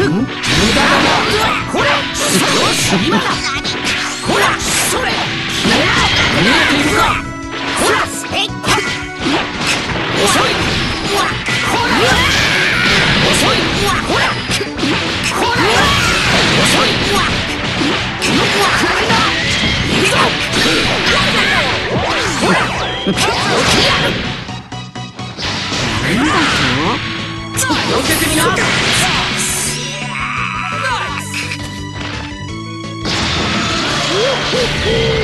ほら、よし、今だ。ほら、それ。見えているか。ほら、遅い。ほら、遅い。ほら、ほら、遅い。くらいだ。いくぞ。ほら、起きやる。よけてみな。Woo!